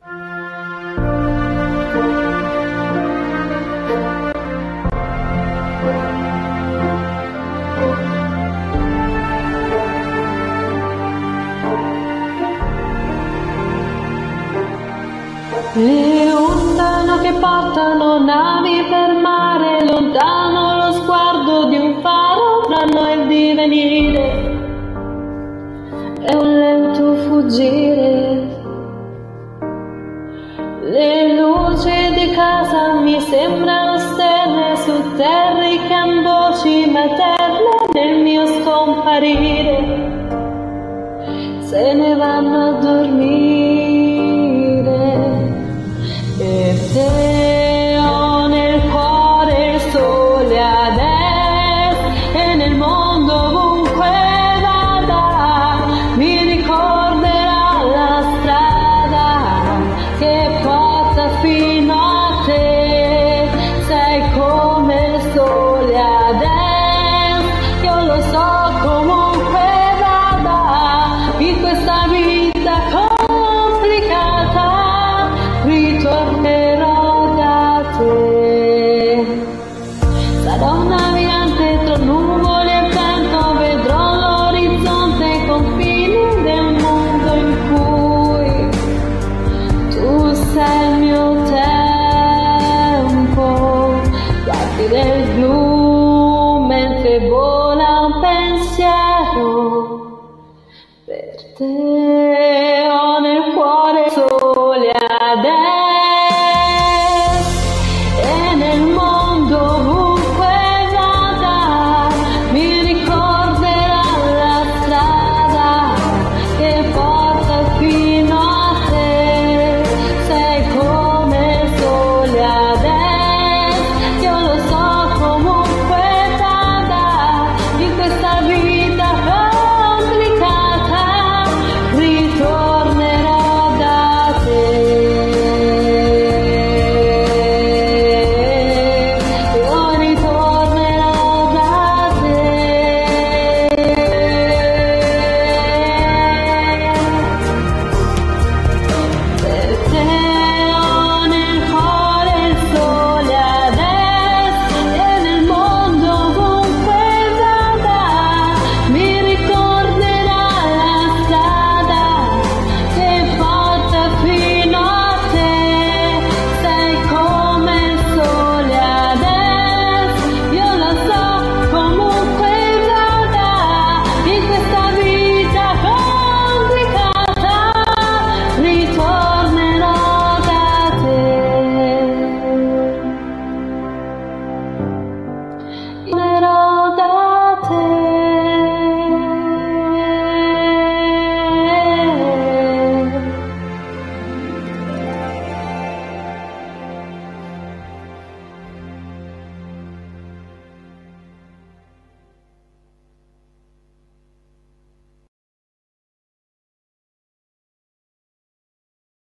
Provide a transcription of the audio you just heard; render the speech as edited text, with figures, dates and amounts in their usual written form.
Le ondano che portano navi per mare, lontano lo sguardo di un faro tra noi e il divenire, è un lento fuggire. Le luci di casa mi sembrano stelle su terre che han voci materne nel mio scomparire, se ne vanno a dormire.